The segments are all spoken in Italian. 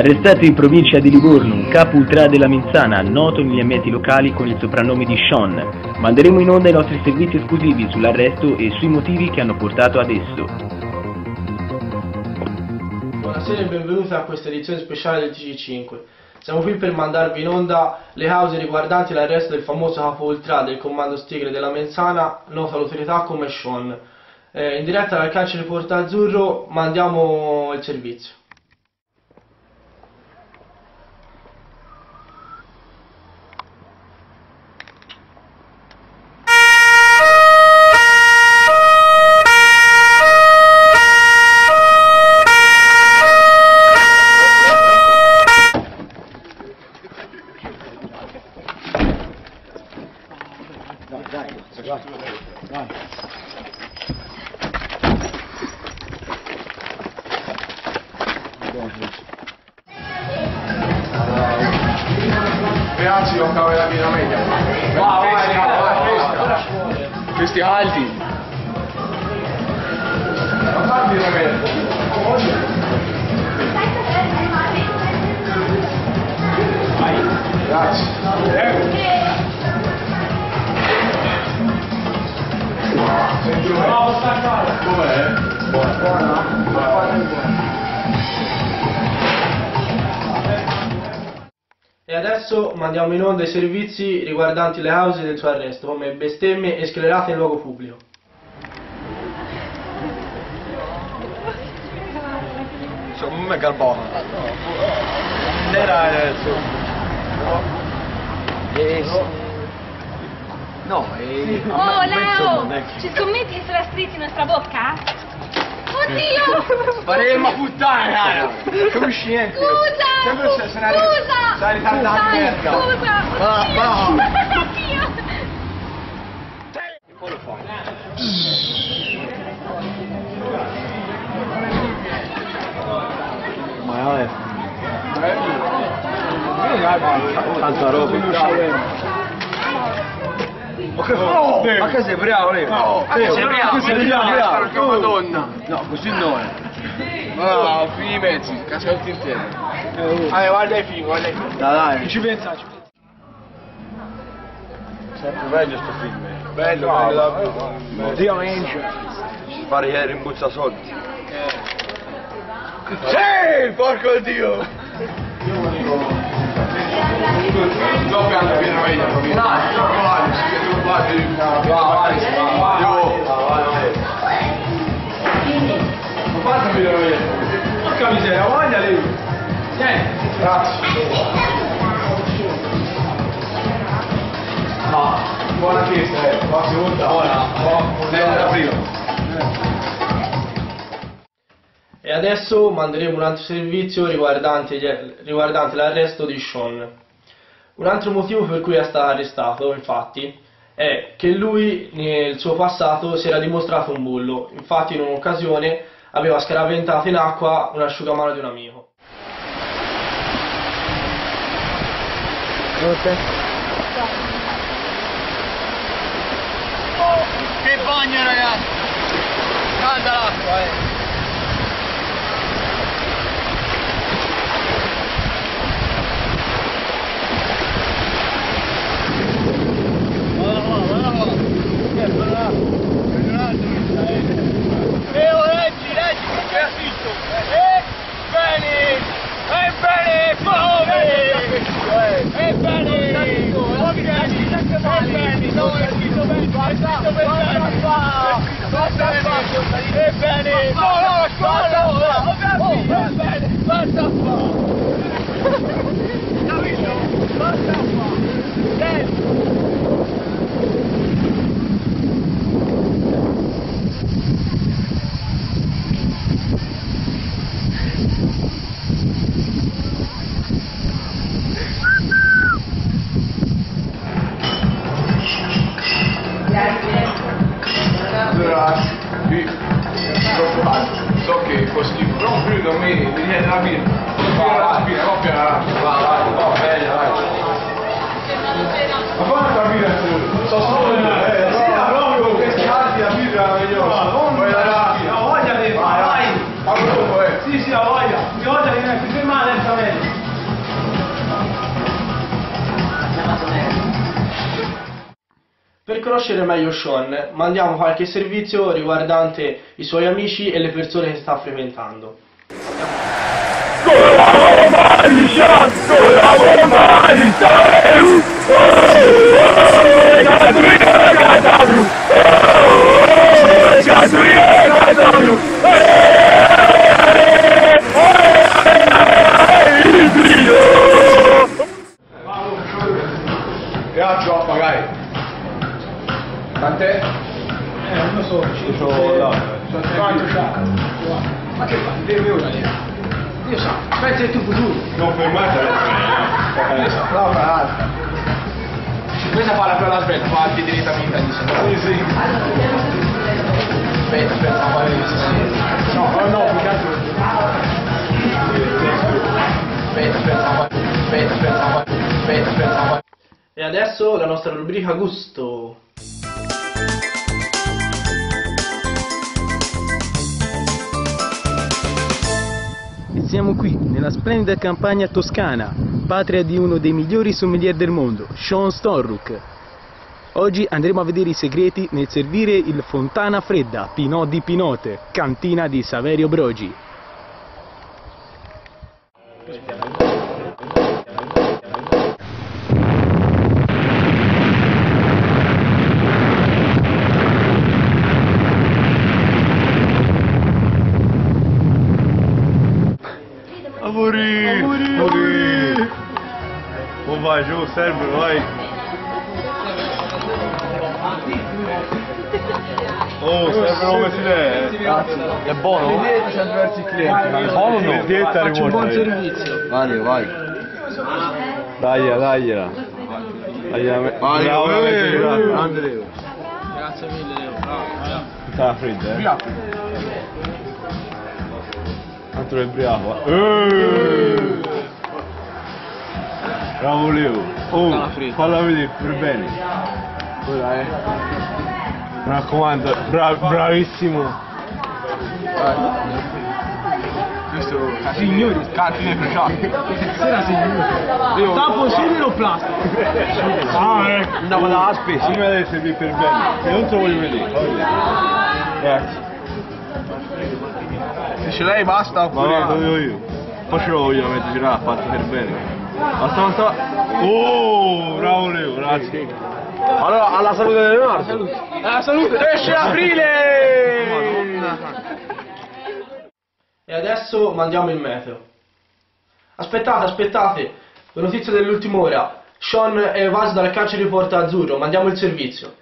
Arrestato in provincia di Livorno un capo ultra della Menzana, noto negli ambienti locali con il soprannome di Sean. Manderemo in onda i nostri servizi esclusivi sull'arresto e sui motivi che hanno portato ad esso. Buonasera e benvenuti a questa edizione speciale del TG5. Siamo qui per mandarvi in onda le cause riguardanti l'arresto del famoso capo ultra del comando Stigre della Menzana, noto all'autorità come Sean. In diretta dal carcere Porta Azzurro mandiamo il servizio. Vai. Ragazzi, non cavo la mia media. Vai. Questi alti. Non fatti la media. Grazie. Com'è? E adesso mandiamo in onda i servizi riguardanti le cause del suo arresto, come bestemmie e sclerate in luogo pubblico. Sono un mega buono. Non era adesso. No, Oh Leo! Ci scommetti che sarà strizzi in nostra bocca? Oddio! Faremo a puttane, cara! Capisci niente? Scusa! Scusa! Sei ritardata di merda! Scusa! Va! Oddio! Che poi lo fai? Ma vabbè. Tanta roba. Ma che sei bravo lì? No, sei bravo? Madonna! No, così no. Ah, fini i mezzi, cazzo tutti insieme. Guarda i film, guarda i film. Dai. Ci pensa. Sempre bello sto film. Bello, bello davvero. Dio Angel. Pare che rimbuzza soldi. Sì, porco dio! Dopo hanno pieno meglio, non fate pieno meglio. Porca miseria, voglia lì. Grazie. Buona chiesa, prossima volta. Buona aprile. E adesso manderemo un altro servizio riguardante l'arresto di Sean. Un altro motivo per cui è stato arrestato, infatti, è che lui nel suo passato si era dimostrato un bullo. Infatti in un'occasione aveva scaraventato in acqua un asciugamano di un amico. Che bagno, ragazzi! Calda l'acqua, Ebbene, Per conoscere meglio Sean, mandiamo qualche servizio riguardante i suoi amici e le persone che sta frequentando. Grazie a pagare. Tant'è? Non lo so, ci sono là. Ma che fa? Devi ora lì. Io so, aspetta il tuo futuro. Non fermate Io so, no, fa. Questa fa la quella aspetta, fa anche direttamente a Sì, sì. Aspetta, fa fare no, più che altro. Aspetta. E adesso la nostra rubrica gusto. E siamo qui, nella splendida campagna toscana, patria di uno dei migliori sommelier del mondo, Sean Storrook. Oggi andremo a vedere i segreti nel servire il Fontana Fredda Pinot di Pinote, cantina di Saverio Brogi. Amori! Oh, vai giù, serve, vai! Oh, servono come è buono? Vedete, c'è diversi clienti. È buono o no? Faccio un buon servizio. Vai. Dagliela. Dagliela. Vai, Grande Leo. Grazie mille, Leo. Stava fredda, Via. Tanto è bravo. Bravo Leo. Oh, falla vedere per bene. Quella Mi raccomando, bravissimo. Questo signori, cantine bruciate. Sera signori. Dopo subito plastico. Andavo dalla spesa. Prima deve servire per bene. E non te lo voglio vedere. Grazie. Se ce l'hai basta Ma oppure... guarda, lo dico io. Poi ce lo voglio mettere girare, fatto per bene. Basta. Oh, bravo Leo, grazie. Allora, alla salute del Leonardo. Alla salute. Esce aprile! E adesso mandiamo il meteo. Aspettate. La notizia dell'ultima ora. Sean è evaso dal carcere di Porta Azzurro. Mandiamo il servizio.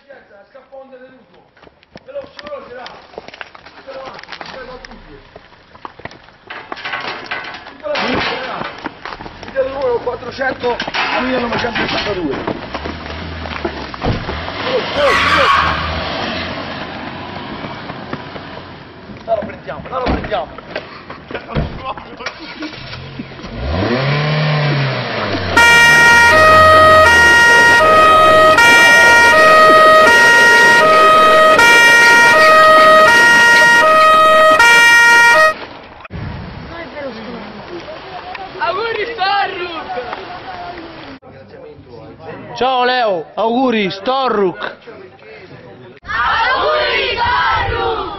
Il numero 400 1962. Non lo prendiamo. Ciao Leo, auguri Storrook. Auguri Storrook!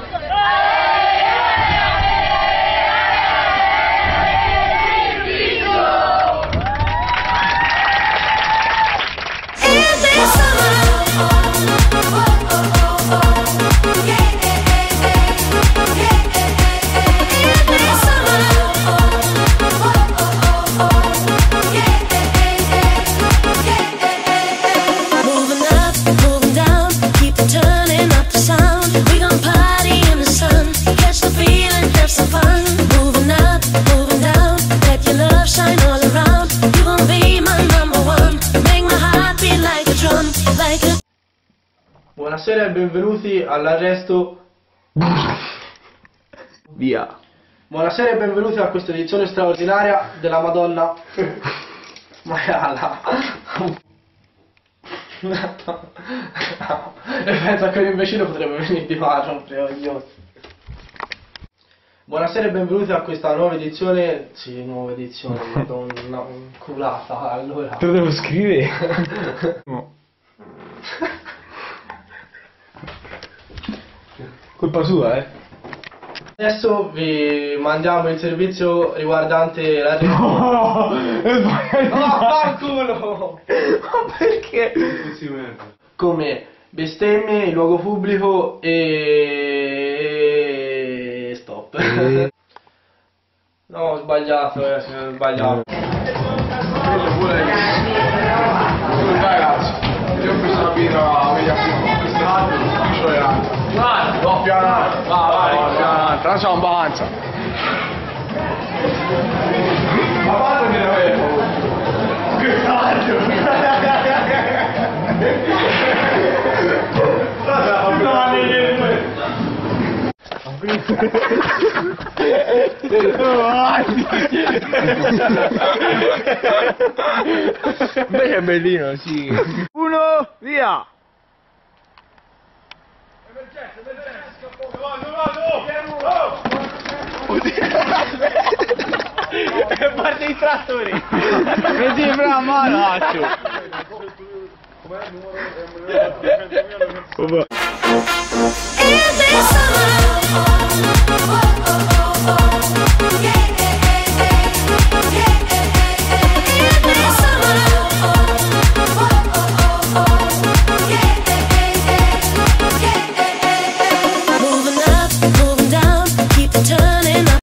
Buonasera e benvenuti all'arresto. Via. Buonasera e benvenuti a questa edizione straordinaria della Madonna Maiala. E penso che l'imbecille potrebbe venire di qua, rompere. Buonasera e benvenuti a questa nuova edizione. Sì, nuova edizione, Madonna, culata. Allora. Te lo devo scrivere? No. Colpa sua, Adesso vi mandiamo il servizio riguardante la No, è sbagliato. Oh, culo! Ma perché? Come bestemmie in luogo pubblico e stop. No, ho sbagliato, ho sbagliato. Dai ragazzi, io ho preso la birra a media strada, io doppia vai, traccia un banza. Ma fatemi la vera. Che cazzo? Invece è bellino, sì. 1, via! E parte i trattori! Vedi fra malaccio! In the summer